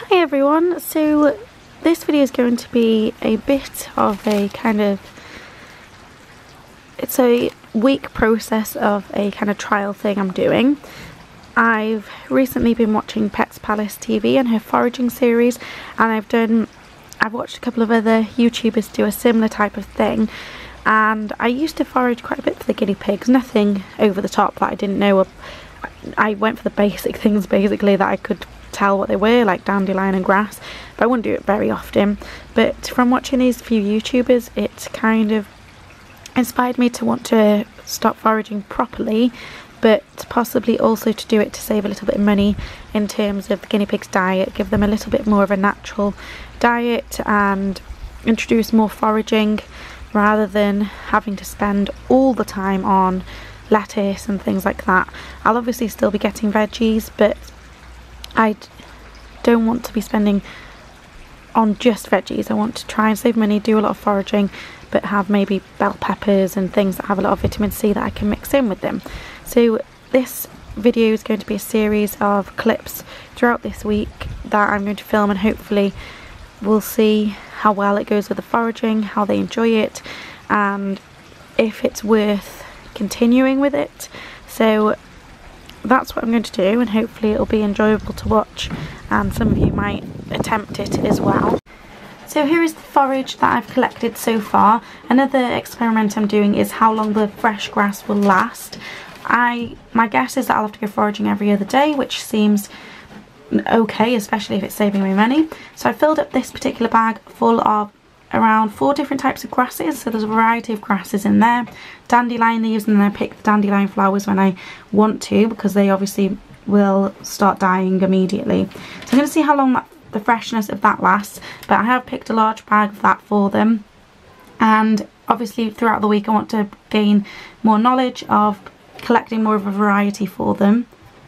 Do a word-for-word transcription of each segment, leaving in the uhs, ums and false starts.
Hi everyone, so this video is going to be a bit of a kind of, it's a week process of a kind of trial thing I'm doing. I've recently been watching Pets Palace T V and her foraging series, and I've done, I've watched a couple of other YouTubers do a similar type of thing, and I used to forage quite a bit for the guinea pigs, nothing over the top that I didn't know. I went for the basic things basically that I could tell what they were, like dandelion and grass, but I wouldn't do it very often. But from watching these few YouTubers, it kind of inspired me to want to stop foraging properly, but possibly also to do it to save a little bit of money in terms of the guinea pig's diet, give them a little bit more of a natural diet and introduce more foraging rather than having to spend all the time on lettuce and things like that. I'll obviously still be getting veggies, but I don't want to be spending on just veggies. I want to try and save money, do a lot of foraging, but have maybe bell peppers and things that have a lot of vitamin C that I can mix in with them. So this video is going to be a series of clips throughout this week that I'm going to film, and hopefully we'll see how well it goes with the foraging, how they enjoy it, and if it's worth continuing with it. So that's what I'm going to do, and hopefully it'll be enjoyable to watch, and some of you might attempt it as well. So here is the forage that I've collected so far. Another experiment I'm doing is how long the fresh grass will last. I my guess is that I'll have to go foraging every other day, which seems okay, especially if it's saving me money. So I filled up this particular bag full of around four different types of grasses, so there's a variety of grasses in there. Dandelion leaves, and then I pick the dandelion flowers when I want to, because they obviously will start dying immediately. So I'm going to see how long that, the freshness of that lasts, but I have picked a large bag of that for them, and obviously throughout the week I want to gain more knowledge of collecting more of a variety for them,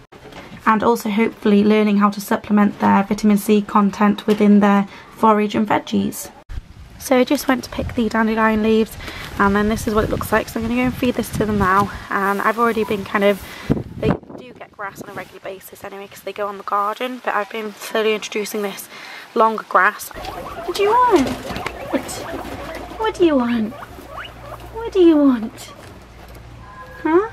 and also hopefully learning how to supplement their vitamin C content within their forage and veggies. So I just went to pick the dandelion leaves, and then this is what it looks like. So I'm going to go and feed this to them now, and I've already been kind of, they do get grass on a regular basis anyway because they go on the garden, but I've been slowly introducing this longer grass. What do you want? What, what do you want? What do you want? Huh?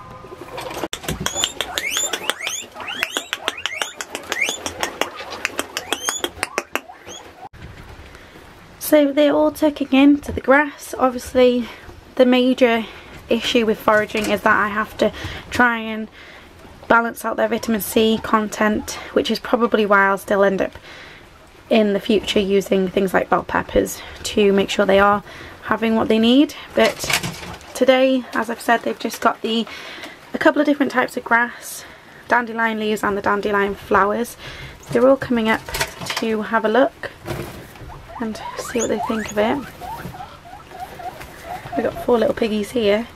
So they're all tucking into the grass. Obviously the major issue with foraging is that I have to try and balance out their vitamin C content, which is probably why I'll still end up in the future using things like bell peppers to make sure they are having what they need. But today, as I've said, they've just got the a couple of different types of grass, dandelion leaves and the dandelion flowers. They're all coming up to have a look and see what they think of it. We've got four little piggies here.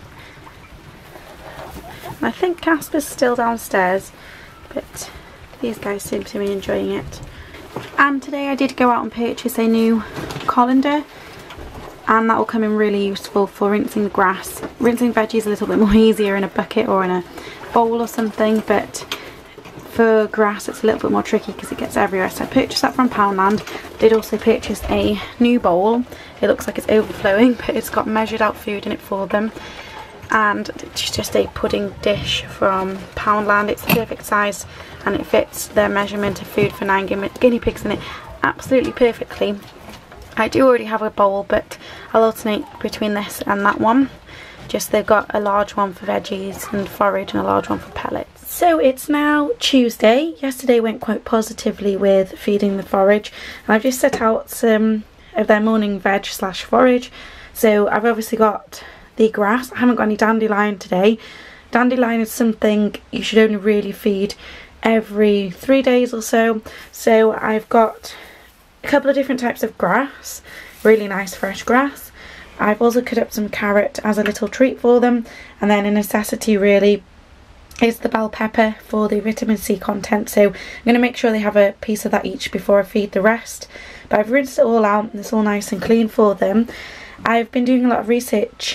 And I think Casper's still downstairs, but these guys seem to be enjoying it. And today I did go out and purchase a new colander, and that will come in really useful for rinsing the grass. Rinsing veggies is a little bit more easier in a bucket or in a bowl or something, but for grass it's a little bit more tricky because it gets everywhere. So I purchased that from Poundland. Did also purchase a new bowl. It looks like it's overflowing, but it's got measured out food in it for them, and it's just a pudding dish from Poundland. It's the perfect size and it fits their measurement of food for nine guinea pigs in it absolutely perfectly. I do already have a bowl, but I'll alternate between this and that one. Just they've got a large one for veggies and forage and a large one for pellets. So it's now Tuesday. Yesterday went quite positively with feeding the forage, and I've just set out some of their morning veg slash forage. So I've obviously got the grass. I haven't got any dandelion today. Dandelion is something you should only really feed every three days or so. So I've got a couple of different types of grass, really nice fresh grass. I've also cut up some carrot as a little treat for them, and then a necessity really is the bell pepper for the vitamin C content. So I'm going to make sure they have a piece of that each before I feed the rest. But I've rinsed it all out and it's all nice and clean for them. I've been doing a lot of research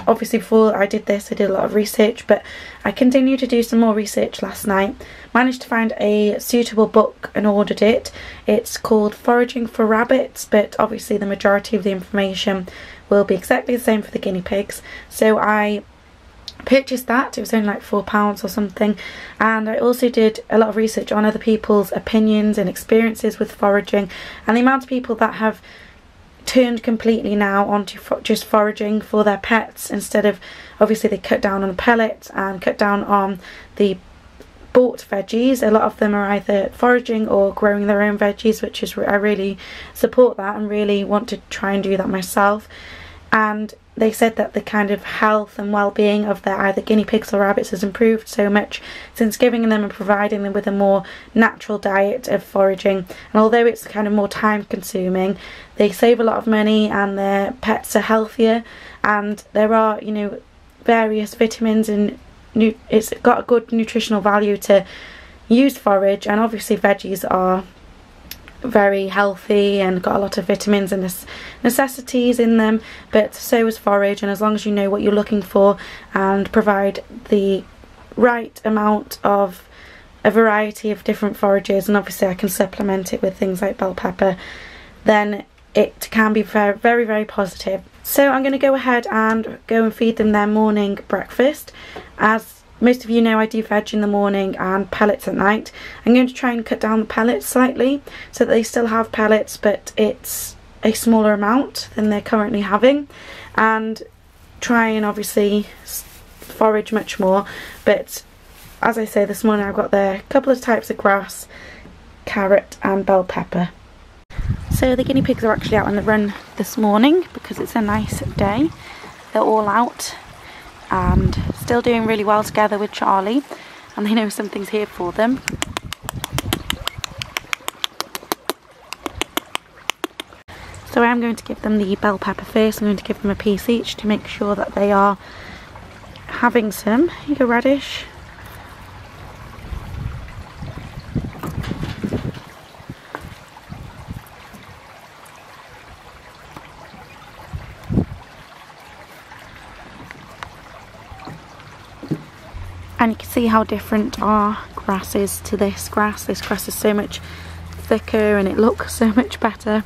obviously before I did this I did a lot of research, but I continued to do some more research last night. Managed to find a suitable book and ordered it. It's called Foraging for Rabbits, but obviously the majority of the information will be exactly the same for the guinea pigs. So I purchased that. It was only like four pounds or something, and I also did a lot of research on other people's opinions and experiences with foraging, and the amount of people that have turned completely now onto fo just foraging for their pets instead of, obviously they cut down on pellets and cut down on the bought veggies. A lot of them are either foraging or growing their own veggies, which is, I really support that and really want to try and do that myself. And they said that the kind of health and well-being of their either guinea pigs or rabbits has improved so much since giving them and providing them with a more natural diet of foraging. And although it's kind of more time consuming, they save a lot of money and their pets are healthier, and there are, you know, various vitamins and nu it's got a good nutritional value to use forage. And obviously veggies are very healthy and got a lot of vitamins and necessities in them, but so is forage. And as long as you know what you're looking for and provide the right amount of a variety of different forages, and obviously I can supplement it with things like bell pepper, then it can be very very very positive. So I'm going to go ahead and go and feed them their morning breakfast. As most of you know, I do veg in the morning and pellets at night. I'm going to try and cut down the pellets slightly so that they still have pellets, but it's a smaller amount than they're currently having, and try and obviously forage much more. But as I say, this morning I've got there a couple of types of grass, carrot and bell pepper. So the guinea pigs are actually out on the run this morning because it's a nice day. They're all out and still doing really well together with Charlie, and they know something's here for them. So I am going to give them the bell pepper first. I'm going to give them a piece each to make sure that they are having some. Here you go, Radish. And you can see how different our grass is to this grass. This grass is so much thicker and it looks so much better.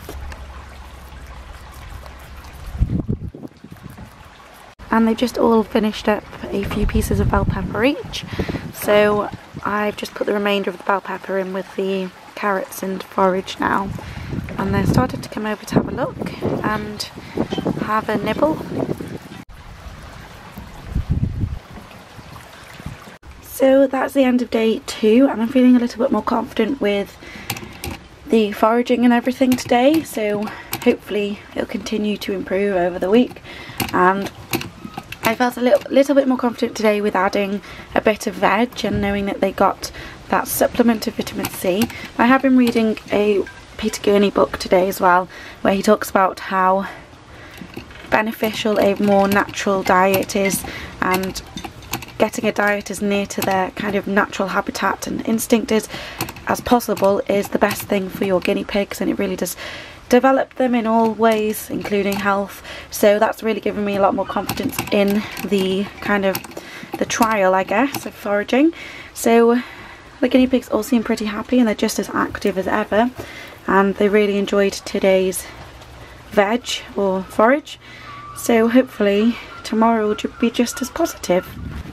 And they've just all finished up a few pieces of bell pepper each. So I've just put the remainder of the bell pepper in with the carrots and forage now. And they're starting to come over to have a look and have a nibble. So that's the end of day two, and I'm feeling a little bit more confident with the foraging and everything today, so hopefully it'll continue to improve over the week. And I felt a little, little bit more confident today with adding a bit of veg and knowing that they got that supplement of vitamin C. I have been reading a Peter Gurney book today as well, where he talks about how beneficial a more natural diet is, and getting a diet as near to their kind of natural habitat and instinct as, as possible is the best thing for your guinea pigs, and it really does develop them in all ways, including health. So that's really given me a lot more confidence in the kind of the trial, I guess, of foraging. So the guinea pigs all seem pretty happy and they're just as active as ever, and they really enjoyed today's veg or forage. So hopefully tomorrow will be just as positive.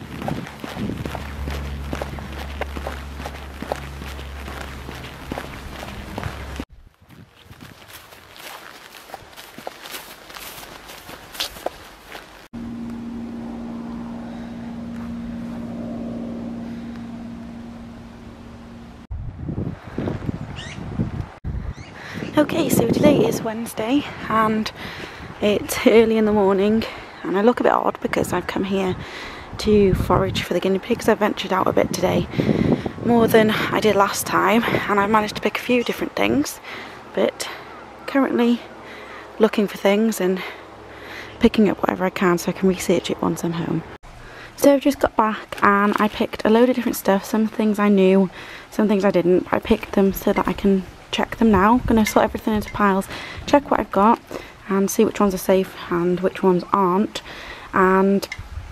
Okay, so today is Wednesday and it's early in the morning, and I look a bit odd because I've come here to forage for the guinea pigs. I've ventured out a bit today, more than I did last time, and I've managed to pick a few different things, but currently looking for things and picking up whatever I can so I can research it once I'm home. So I've just got back and I picked a load of different stuff. Some things I knew, some things I didn't, but I picked them so that I can check them now. I'm going to sort everything into piles, check what I've got and see which ones are safe and which ones aren't. and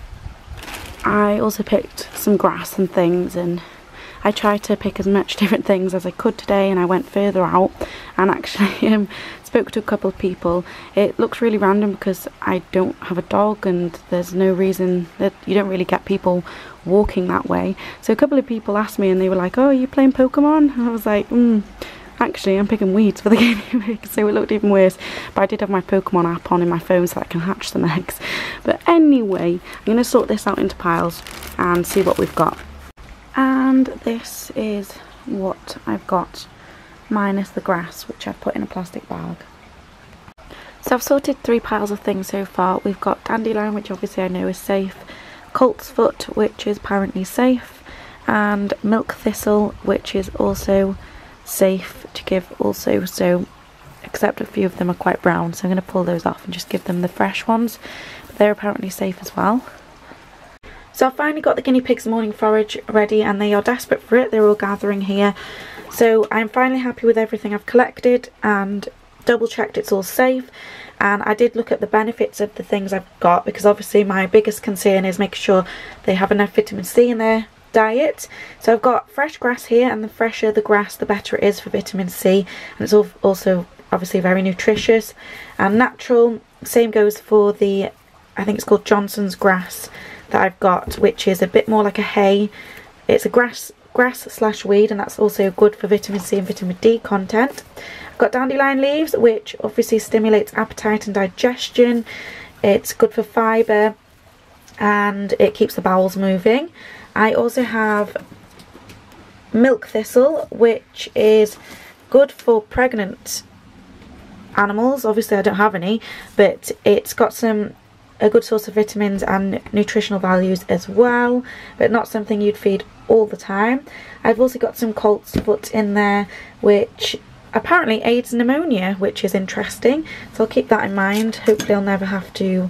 I also picked some grass and things, and I tried to pick as much different things as I could today, and I went further out and actually um, spoke to a couple of people. It looks really random because I don't have a dog and there's no reason that you don't really get people walking that way. So a couple of people asked me and they were like, oh, are you playing Pokemon? And I was like, hmm, actually I'm picking weeds for the guinea pig, so it looked even worse. But I did have my Pokemon app on in my phone so that I can hatch some eggs. But anyway, I'm going to sort this out into piles and see what we've got. And this is what I've got, minus the grass, which I've put in a plastic bag. So I've sorted three piles of things so far. We've got dandelion, which obviously I know is safe, colt's foot, which is apparently safe, and milk thistle, which is also safe to give also, so except a few of them are quite brown, so I'm going to pull those off and just give them the fresh ones. But they're apparently safe as well. So I've finally got the guinea pigs' morning forage ready and they are desperate for it. They're all gathering here. So I'm finally happy with everything I've collected and double checked it's all safe. And I did look at the benefits of the things I've got, because obviously my biggest concern is making sure they have enough vitamin C in their diet. So I've got fresh grass here, and the fresher the grass the better it is for vitamin C, and it's also obviously very nutritious and natural. Same goes for the, I think it's called Johnson's grass that I've got, which is a bit more like a hay. It's a grass grass slash weed, and that's also good for vitamin C and vitamin D content. I've got dandelion leaves, which obviously stimulates appetite and digestion. It's good for fibre and it keeps the bowels moving. I also have milk thistle, which is good for pregnant animals. Obviously I don't have any, but it's got some a good source of vitamins and nutritional values as well, but not something you'd feed all the time. I've also got some colt's foot in there, which apparently aids pneumonia, which is interesting, so I'll keep that in mind. Hopefully I'll never have to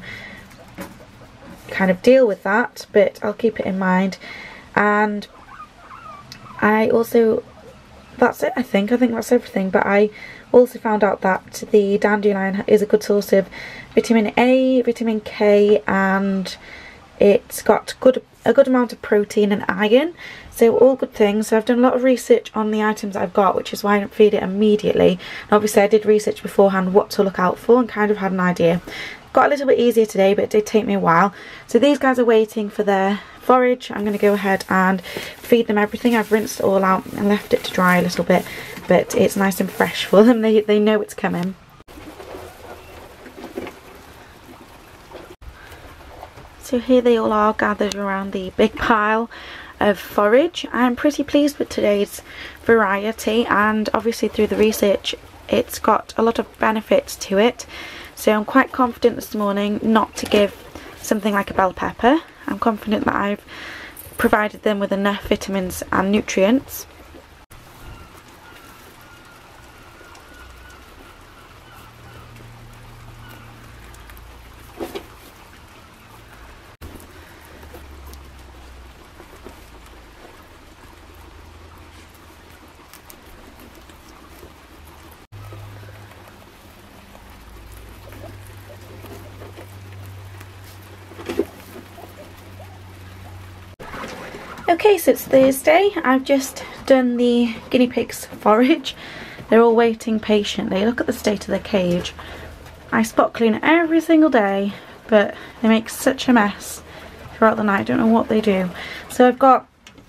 kind of deal with that, but I'll keep it in mind. And I also, that's it I think, I think that's everything, but I also found out that the dandelion is a good source of vitamin A, vitamin K, and it's got good a good amount of protein and iron, so all good things. So I've done a lot of research on the items I've got, which is why I don't feed it immediately. And obviously I did research beforehand what to look out for and kind of had an idea. Got a little bit easier today, but it did take me a while. So these guys are waiting for their forage. I'm going to go ahead and feed them everything. I've rinsed it all out and left it to dry a little bit, but it's nice and fresh for them. They, they know it's coming. So here they all are gathered around the big pile of forage. I'm pretty pleased with today's variety, and obviously through the research it's got a lot of benefits to it. So I'm quite confident this morning not to give something like a bell pepper. I'm confident that I've provided them with enough vitamins and nutrients. Okay, so it's Thursday. I've just done the guinea pigs forage. They're all waiting patiently. Look at the state of their cage. I spot clean every single day, but they make such a mess throughout the night. I don't know what they do. So I've got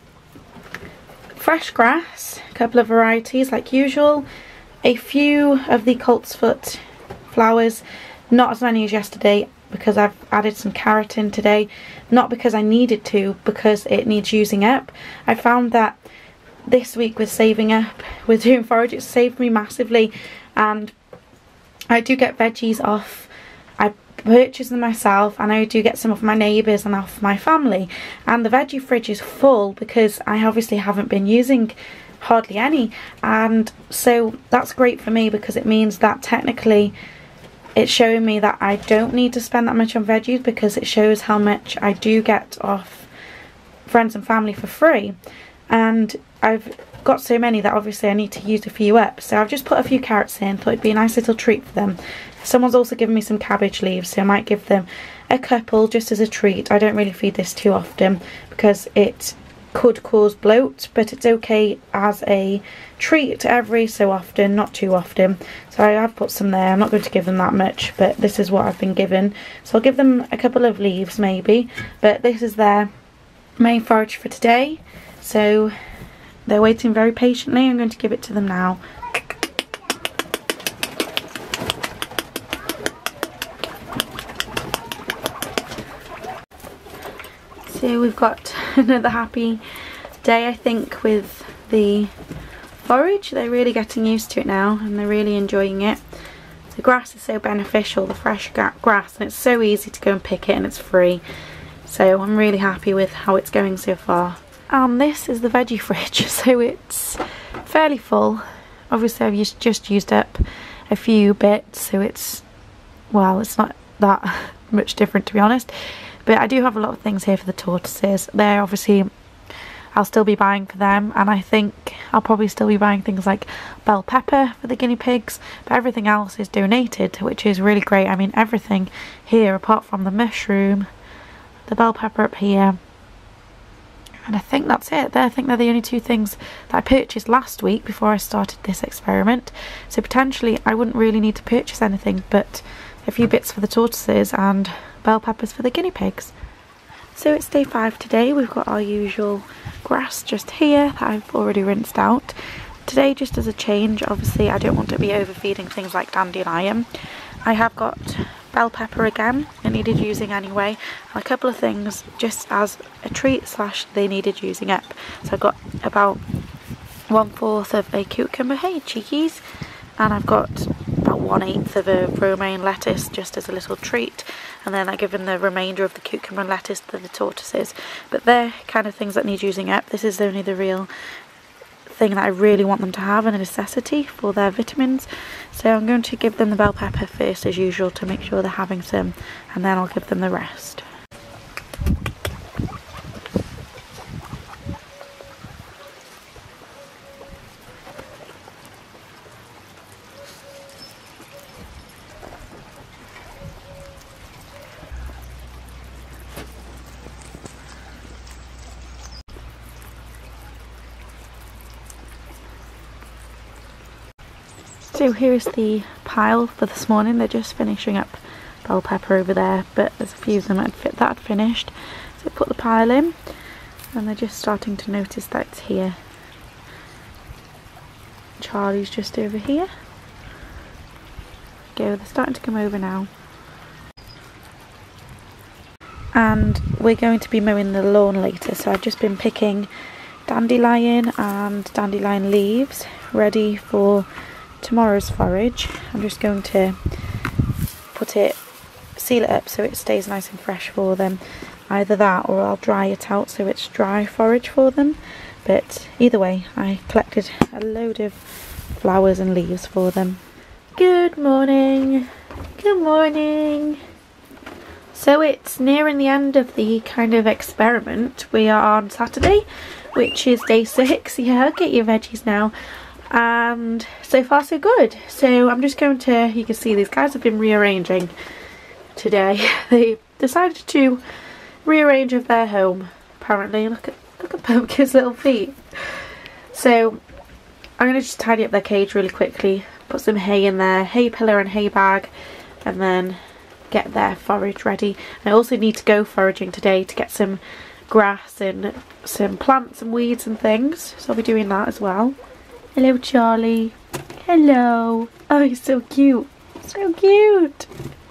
fresh grass, a couple of varieties like usual, a few of the colt's foot flowers, not as many as yesterday, because I've added some carrot in today, not because I needed to, because it needs using up. I found that this week with saving up, with doing forage, it saved me massively, and I do get veggies off, I purchase them myself, and I do get some off my neighbours and off my family, and the veggie fridge is full because I obviously haven't been using hardly any, and so that's great for me because it means that technically it's showing me that I don't need to spend that much on veggies, because it shows how much I do get off friends and family for free. And I've got so many that obviously I need to use a few up. So I've just put a few carrots in, thought it'd be a nice little treat for them. Someone's also given me some cabbage leaves, so I might give them a couple just as a treat. I don't really feed this too often because it could cause bloat, but it's okay as a treat every so often, not too often. So I have put some there. I'm not going to give them that much, but this is what I've been given. So I'll give them a couple of leaves maybe, but this is their main forage for today. So they're waiting very patiently. I'm going to give it to them now. So we've got another happy day, I think, with the forage. They're really getting used to it now and they're really enjoying it. The grass is so beneficial, the fresh grass, and it's so easy to go and pick it and it's free. So I'm really happy with how it's going so far. And this is the veggie fridge, so it's fairly full. Obviously I've used, just used up a few bits, so it's, well, it's not that much different to be honest. But I do have a lot of things here for the tortoises. They're obviously, I'll still be buying for them, and I think I'll probably still be buying things like bell pepper for the guinea pigs, but everything else is donated, which is really great. I mean, everything here apart from the mushroom, the bell pepper up here, and I think that's it. I think they're the only two things that I purchased last week before I started this experiment. So potentially I wouldn't really need to purchase anything but a few bits for the tortoises and bell peppers for the guinea pigs. So it's day five today. We've got our usual grass just here that I've already rinsed out. Today, just as a change, obviously I don't want to be overfeeding things like dandelion. I have got bell pepper again. It needed using anyway, and a couple of things just as a treat slash they needed using up. So I've got about one fourth of a cucumber, hey cheekies, and I've got about one eighth of a romaine lettuce just as a little treat, and then I've given the remainder of the cucumber and lettuce to the tortoises. But they're kind of things that need using up. This is only the real thing that I really want them to have and a necessity for their vitamins. So I'm going to give them the bell pepper first as usual to make sure they're having some, and then I'll give them the rest. So here's the pile for this morning. They're just finishing up bell pepper over there, but there's a few of them that fit that had finished. So I put the pile in, and they're just starting to notice that it's here. Charlie's just over here. Go, they're starting to come over now. And we're going to be mowing the lawn later, so I've just been picking dandelion and dandelion leaves ready for tomorrow's forage. I'm just going to put it, seal it up so it stays nice and fresh for them. Either that or I'll dry it out so it's dry forage for them. But either way, I collected a load of flowers and leaves for them. Good morning. Good morning. So it's nearing the end of the kind of experiment. We are on Saturday, which is day six. Yeah, I'll get your veggies now. And so far so good. So I'm just going to, you can see these guys have been rearranging today. They decided to rearrange of their home, apparently. Look at look at Pumpkin's little feet. So I'm going to just tidy up their cage really quickly, put some hay in there, hay pillar and hay bag, and then get their forage ready. I also need to go foraging today to get some grass and some plants and weeds and things, so I'll be doing that as well. Hello Charlie. Hello. Oh, he's so cute. So cute.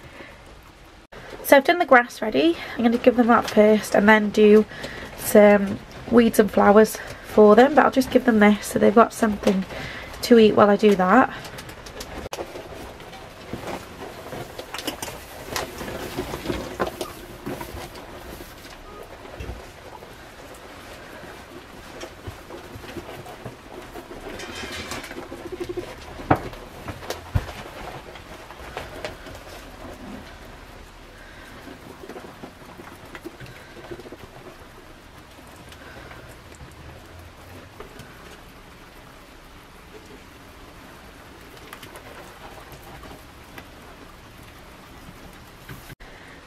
So I've done the grass ready. I'm going to give them that first and then do some weeds and flowers for them. But I'll just give them this so they've got something to eat while I do that.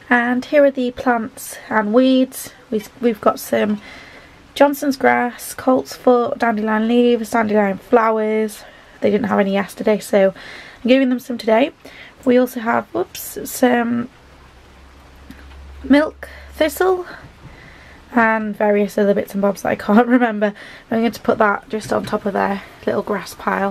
And here are the plants and weeds. We've, we've got some Johnson's grass, coltsfoot, dandelion leaves, dandelion flowers. They didn't have any yesterday, so I'm giving them some today. We also have, whoops, some milk thistle and various other bits and bobs that I can't remember. I'm going to put that just on top of their little grass pile.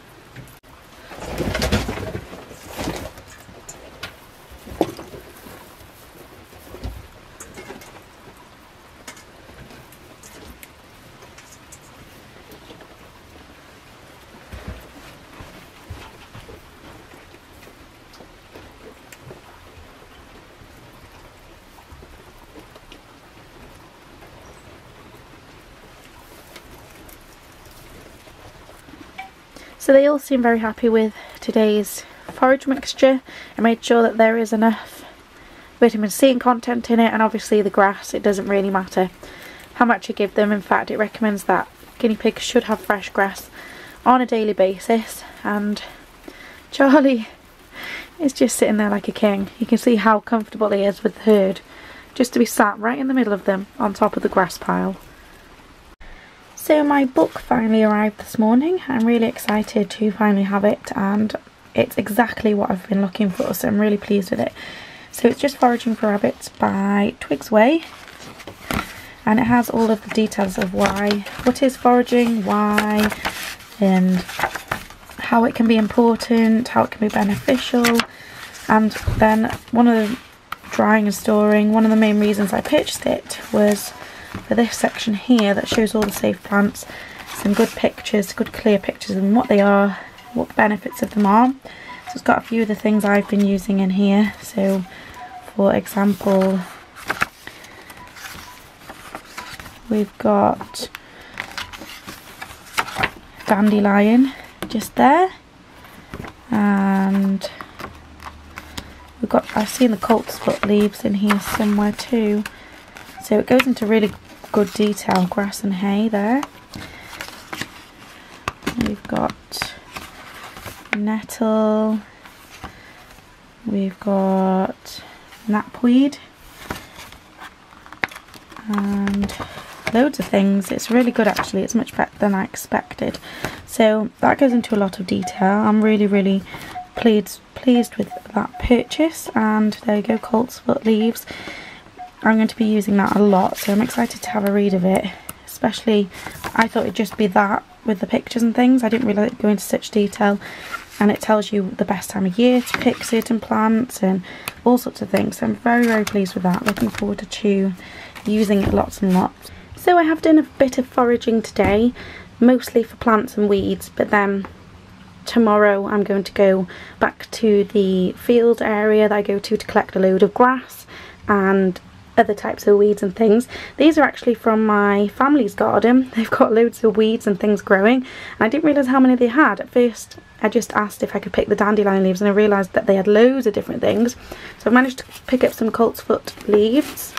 So they all seem very happy with today's forage mixture. I made sure that there is enough vitamin C and content in it, and obviously the grass, it doesn't really matter how much you give them. In fact, it recommends that guinea pigs should have fresh grass on a daily basis. And Charlie is just sitting there like a king. You can see how comfortable he is with the herd, just to be sat right in the middle of them on top of the grass pile. So my book finally arrived this morning. I'm really excited to finally have it, and it's exactly what I've been looking for, so I'm really pleased with it. So it's just Foraging for Rabbits by Twigs Way, and it has all of the details of why, what is foraging, why, and how it can be important, how it can be beneficial. And then one of the drying and storing, one of the main reasons I purchased it was for this section here that shows all the safe plants, some good pictures, good clear pictures of what they are, what the benefits of them are. So it's got a few of the things I've been using in here. So for example, we've got dandelion just there, and we've got, I've seen the coltsfoot leaves in here somewhere too. So it goes into really good detail. Grass and hay there. We've got nettle. We've got knapweed. And loads of things. It's really good actually. It's much better than I expected. So that goes into a lot of detail. I'm really, really pleased, pleased with that purchase. And there you go, coltsfoot leaves. I'm going to be using that a lot, so I'm excited to have a read of it. Especially, I thought it'd just be that with the pictures and things. I didn't really like go into such detail, and it tells you the best time of year to pick certain plants and all sorts of things. So I'm very, very pleased with that. Looking forward to using it lots and lots. So I have done a bit of foraging today, mostly for plants and weeds, but then tomorrow I'm going to go back to the field area that I go to to collect a load of grass and other types of weeds and things. These are actually from my family's garden. They've got loads of weeds and things growing, and I didn't realise how many they had. At first I just asked if I could pick the dandelion leaves, and I realised that they had loads of different things. So I've managed to pick up some coltsfoot leaves.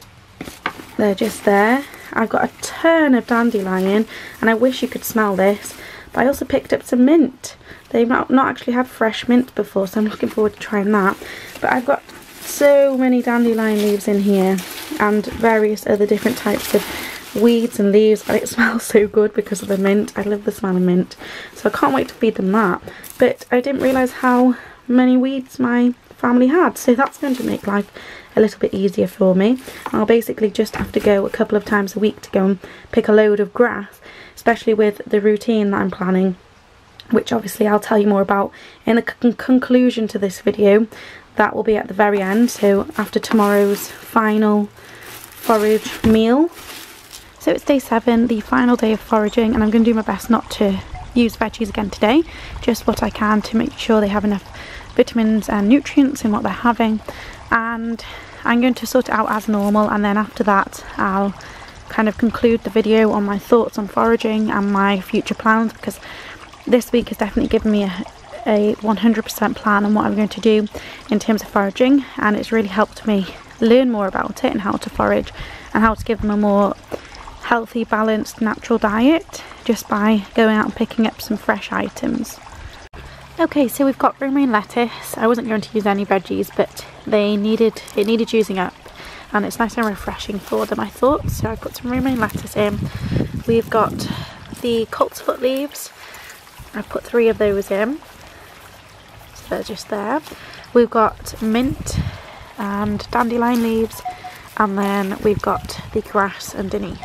They're just there. I've got a ton of dandelion, and I wish you could smell this, but I also picked up some mint. They've not, not actually had fresh mint before, so I'm looking forward to trying that. But I've got so many dandelion leaves in here, and various other different types of weeds and leaves, and it smells so good because of the mint. I love the smell of mint, so I can't wait to feed them that. But I didn't realise how many weeds my family had, so that's going to make life a little bit easier for me. I'll basically just have to go a couple of times a week to go and pick a load of grass, especially with the routine that I'm planning, which obviously I'll tell you more about in the con conclusion to this video. That will be at the very end, so after tomorrow's final forage meal. So it's day seven, the final day of foraging, and I'm going to do my best not to use veggies again today, just what I can to make sure they have enough vitamins and nutrients in what they're having. And I'm going to sort it out as normal, and then after that I'll kind of conclude the video on my thoughts on foraging and my future plans, because this week has definitely given me a a one hundred percent plan on what I'm going to do in terms of foraging, and it's really helped me learn more about it and how to forage and how to give them a more healthy, balanced, natural diet just by going out and picking up some fresh items. Okay, so we've got romaine lettuce. I wasn't going to use any veggies, but they needed it needed using up, and it's nice and refreshing for them, I thought. So I put some romaine lettuce in. We've got the coltsfoot leaves. I put three of those in, so they're just there. We've got mint and dandelion leaves, and then we've got the grass underneath.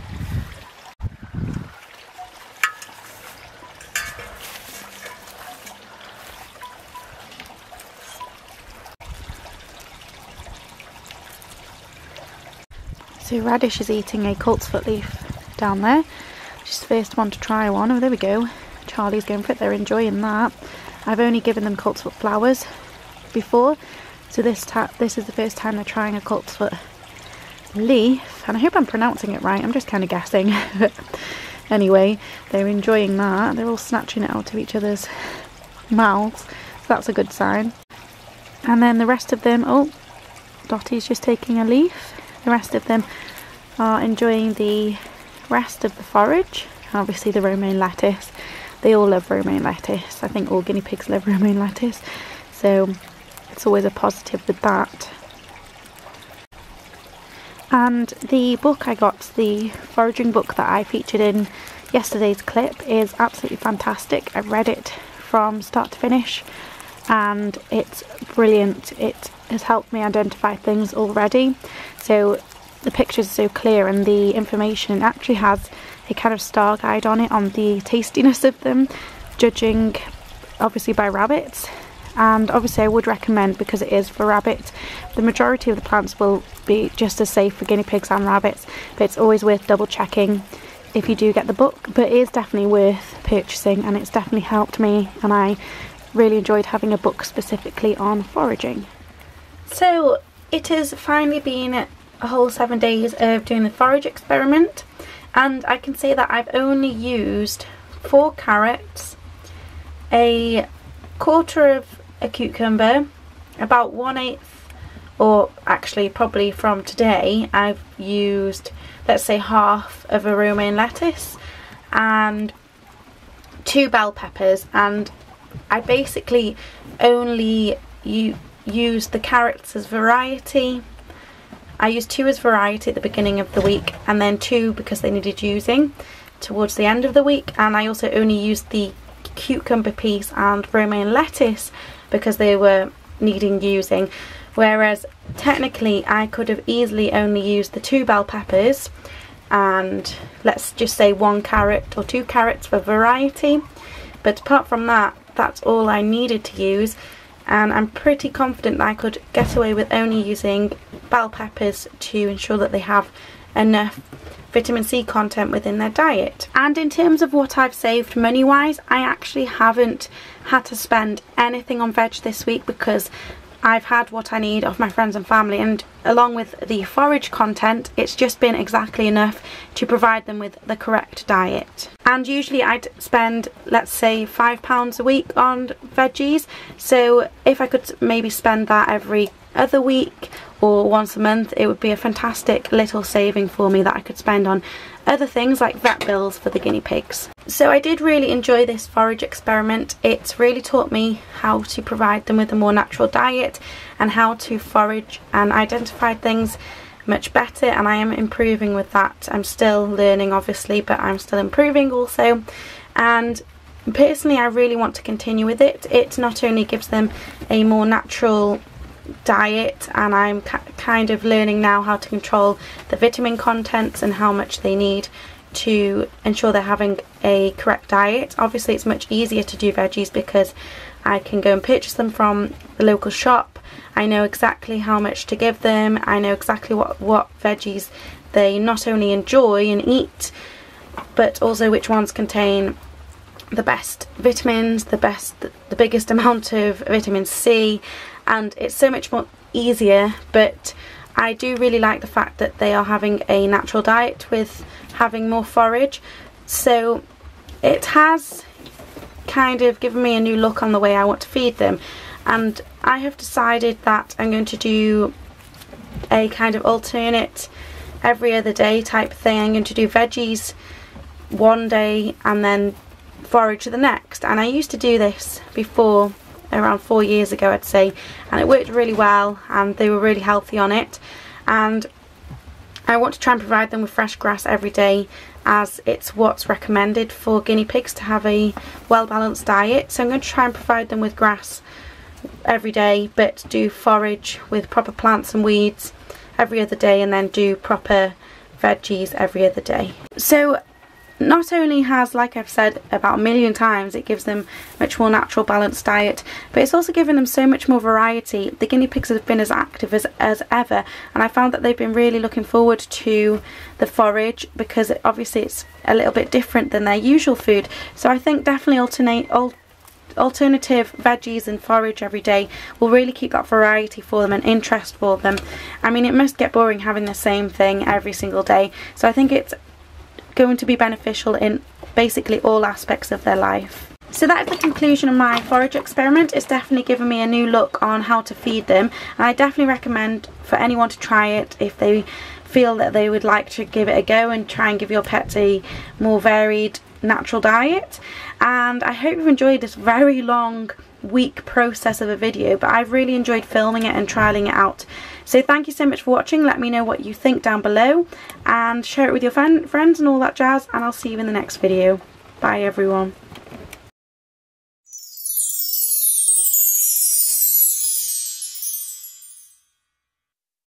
So Radish is eating a coltsfoot leaf down there. She's the first one to try one. Oh, there we go. Charlie's going for it. They're enjoying that. I've only given them coltsfoot flowers before, so this this is the first time they're trying a coltsfoot leaf, and I hope I'm pronouncing it right. I'm just kind of guessing. Anyway, they're enjoying that. They're all snatching it out of each other's mouths, so that's a good sign. And then the rest of them, oh, Dottie's just taking a leaf. The rest of them are enjoying the rest of the forage, obviously the romaine lettuce. They all love romaine lettuce. I think all guinea pigs love romaine lettuce, so it's always a positive with that. And the book I got, the foraging book that I featured in yesterday's clip, is absolutely fantastic. I've read it from start to finish and it's brilliant. It has helped me identify things already. So the pictures are so clear, and the information actually has a kind of star guide on it on the tastiness of them, judging obviously by rabbits. And obviously I would recommend, because it is for rabbits, the majority of the plants will be just as safe for guinea pigs and rabbits, but it's always worth double checking if you do get the book. But it is definitely worth purchasing, and it's definitely helped me, and I really enjoyed having a book specifically on foraging. So it has finally been a whole seven days of doing the forage experiment, and I can say that I've only used four carrots, a quarter of a cucumber, about one eighth, or actually probably from today I've used, let's say, half of a romaine lettuce and two bell peppers, and I basically only u used the carrots as variety. I used two as variety at the beginning of the week, and then two because they needed using towards the end of the week, and I also only used the cucumber piece and romaine lettuce because they were needing using, whereas technically I could have easily only used the two bell peppers and let's just say one carrot or two carrots for variety, but apart from that, that's all I needed to use. And I'm pretty confident that I could get away with only using bell peppers to ensure that they have enough vitamin C content within their diet. And in terms of what I've saved money wise, I actually haven't had to spend anything on veg this week because I've had what I need off my friends and family, and along with the forage content, it's just been exactly enough to provide them with the correct diet. And usually I'd spend, let's say, five pounds a week on veggies, so if I could maybe spend that every other week or once a month, it would be a fantastic little saving for me that I could spend on other things like vet bills for the guinea pigs. So I did really enjoy this forage experiment. It's really taught me how to provide them with a more natural diet and how to forage and identify things much better, and I am improving with that. I'm still learning obviously, but I'm still improving also, and personally I really want to continue with it. It not only gives them a more natural diet, and I'm kind of learning now how to control the vitamin contents and how much they need to ensure they're having a correct diet. Obviously it's much easier to do veggies because I can go and purchase them from the local shop. I know exactly how much to give them. I know exactly what what veggies they not only enjoy and eat, but also which ones contain the best vitamins, the best the biggest amount of vitamin C, and it's so much more easier. But I do really like the fact that they are having a natural diet with having more forage, so it has kind of given me a new look on the way I want to feed them. And I have decided that I'm going to do a kind of alternate every other day type thing. I'm going to do veggies one day and then forage to the next. And I used to do this before, around four years ago I'd say, and it worked really well and they were really healthy on it. And I want to try and provide them with fresh grass every day, as it's what's recommended for guinea pigs to have a well balanced diet. So I'm going to try and provide them with grass every day, but do forage with proper plants and weeds every other day, and then do proper veggies every other day. So not only has, like I've said about a million times, it gives them much more natural balanced diet, but it's also given them so much more variety. The guinea pigs have been as active as, as ever, and I found that they've been really looking forward to the forage, because it, obviously it's a little bit different than their usual food. So I think definitely alternate al alternative veggies and forage every day will really keep that variety for them and interest for them. I mean, it must get boring having the same thing every single day, so I think it's going to be beneficial in basically all aspects of their life. So that is the conclusion of my forage experiment. It's definitely given me a new look on how to feed them, and I definitely recommend for anyone to try it if they feel that they would like to give it a go and try and give your pets a more varied natural diet. And I hope you've enjoyed this very long week process of a video, but I've really enjoyed filming it and trialing it out. So thank you so much for watching. Let me know what you think down below, and share it with your friends and all that jazz, and I'll see you in the next video. Bye everyone.